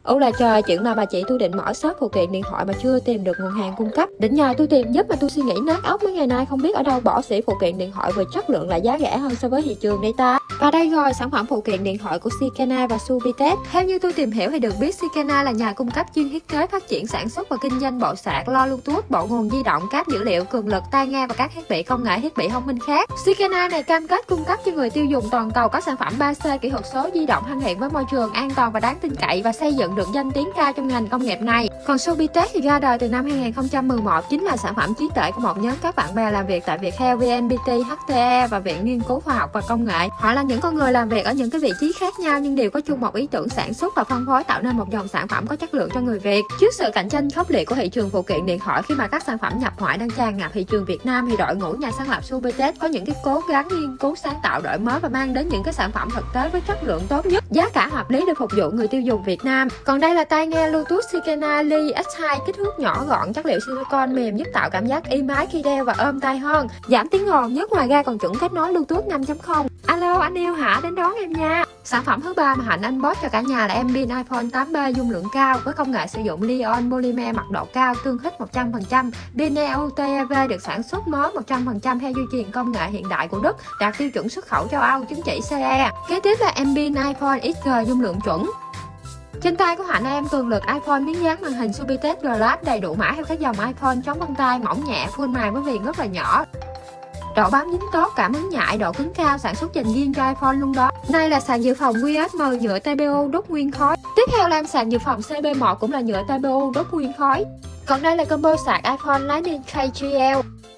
Là trời, chuyện nào bà chị tôi định mở shop phụ kiện điện thoại mà chưa tìm được nguồn hàng cung cấp. Định nhờ tôi tìm giúp mà tôi suy nghĩ nát óc mấy ngày nay, không biết ở đâu bỏ sỉ phụ kiện điện thoại vừa chất lượng lại giá rẻ hơn so với thị trường đây ta. Và đây rồi, sản phẩm phụ kiện điện thoại của Sikana và Subitel. Theo như tôi tìm hiểu thì được biết Sikana là nhà cung cấp chuyên thiết kế, phát triển, sản xuất và kinh doanh bộ sạc, loa Bluetooth, bộ nguồn di động, cáp dữ liệu, cường lực, tai nghe và các thiết bị công nghệ, thiết bị thông minh khác. Sikana này cam kết cung cấp cho người tiêu dùng toàn cầu các sản phẩm 3C kỹ thuật số di động thân thiện với môi trường, an toàn và đáng tin cậy, và xây dựng được danh tiếng cao trong ngành công nghiệp này. Còn Subitel thì ra đời từ năm 2011, chính là sản phẩm trí tuệ của một nhóm các bạn bè làm việc tại Viettel, VNPT, HTE và Viện Nghiên cứu Khoa học và Công nghệ. Họ là những con người làm việc ở những cái vị trí khác nhau nhưng đều có chung một ý tưởng sản xuất và phân phối tạo nên một dòng sản phẩm có chất lượng cho người Việt. Trước sự cạnh tranh khốc liệt của thị trường phụ kiện điện thoại khi mà các sản phẩm nhập ngoại đang tràn ngập thị trường Việt Nam, thì đội ngũ nhà sáng lập Subitel có những cái cố gắng nghiên cứu sáng tạo, đổi mới và mang đến những cái sản phẩm thực tế với chất lượng tốt nhất, giá cả hợp lý để phục vụ người tiêu dùng Việt Nam. Còn đây là tai nghe Bluetooth Sikana Li X2, kích thước nhỏ gọn, chất liệu silicon mềm giúp tạo cảm giác êm ái khi đeo và ôm tai hơn, giảm tiếng ồn nhất, ngoài ra còn chuẩn kết nối Bluetooth 5.0. Alo anh yêu hả, đến đón em nha. Sản phẩm thứ ba mà Hạnh unbox cho cả nhà là em pin iPhone 8B dung lượng cao với công nghệ sử dụng Li-ion polymer mật độ cao, tương thích 100%. Pin EUTEV được sản xuất mới 100% theo dây chuyền công nghệ hiện đại của Đức, đạt tiêu chuẩn xuất khẩu châu Âu, chứng chỉ CE. Kế tiếp là em pin iPhone XG dung lượng chuẩn. Trên tay của Hạnh em cường lực iPhone miếng dán màn hình Subitel Glass, đầy đủ mã theo các dòng iPhone, chống vân tay, mỏng nhẹ, full màng với viền rất là nhỏ. Độ bám dính tốt, cảm ứng nhạy, độ cứng cao, sản xuất dành riêng cho iPhone luôn đó. Đây là sạc dự phòng QSM nhựa TPU đốt nguyên khói. Tiếp theo là em sạc dự phòng CB1 cũng là nhựa TPU đốt nguyên khói. Còn đây là combo sạc iPhone Lightning KGL.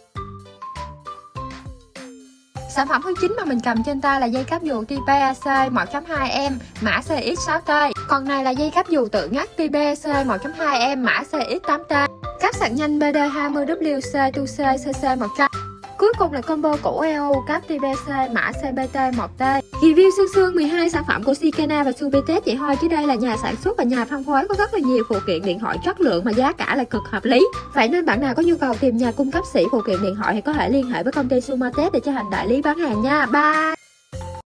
Sản phẩm thứ 9 mà mình cầm trên tay là dây cáp dù Type-C 1.2M mã CX6T. Còn này là dây cáp dù tự ngắt Type-C 1.2M mã CX8T. Cáp sạc nhanh BD20WC 2C CC100. Cuối cùng là combo củ EU cáp Type-C mã CBT1T. Review sương 12 sản phẩm của Sikana và Subitel vậy thôi, chứ đây là nhà sản xuất và nhà phân phối có rất là nhiều phụ kiện điện thoại chất lượng mà giá cả lại cực hợp lý. Vậy nên bạn nào có nhu cầu tìm nhà cung cấp sỉ phụ kiện điện thoại thì có thể liên hệ với công ty Sumatech để cho Hạnh đại lý bán hàng nha. Bye.